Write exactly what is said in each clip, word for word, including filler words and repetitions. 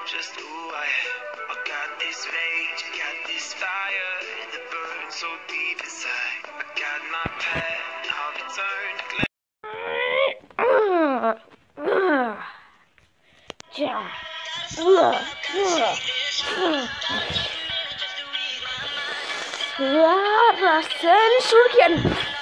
just who I am. I got this rage, I got this fire that burns so deep inside. I got my path, I'll return to glare. Rasain Shuriken.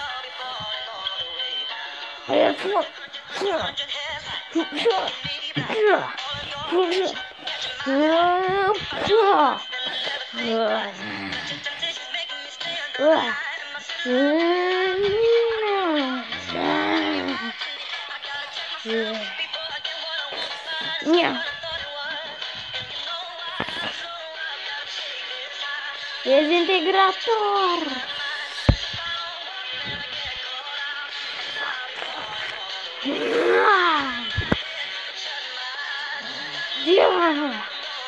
Yeah. Desintegrator. Yeah.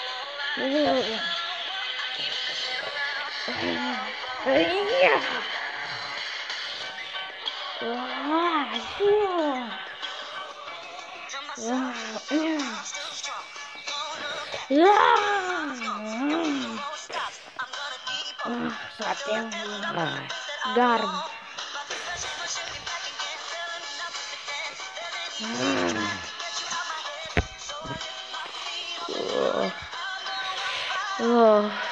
Garm. Oh. Oh.